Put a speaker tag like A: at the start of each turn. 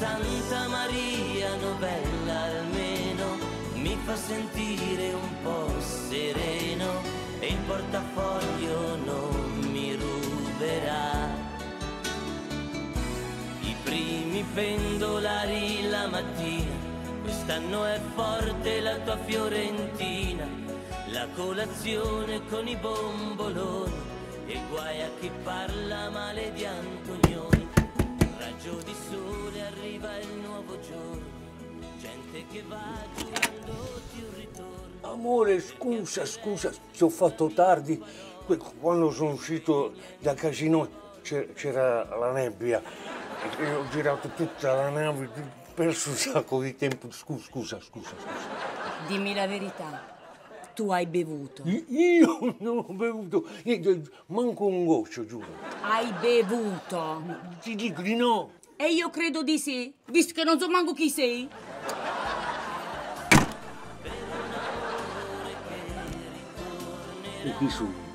A: Santa Maria Novella almeno mi fa sentire un po' sereno e il portafoglio non mi ruberà. I primi pendolari la mattina, quest'anno è forte la tua Fiorentina, la colazione con i bomboloni e guai a chi parla male di Antonioni. Raggio di sole arriva il nuovo giorno, gente che va giurandoti un ritorno.
B: Amore, scusa, ti ho fatto tardi. Quando sono uscito dal casino c'era la nebbia e ho girato tutta la nave, ho perso un sacco di tempo. Scusa.
C: Dimmi la verità. Tu hai bevuto.
B: Io non ho bevuto niente, manco un goccio, giuro.
C: Hai bevuto.
B: Ti dico di no.
C: E io credo di sì, visto che non so manco chi sei.
B: E chi sono?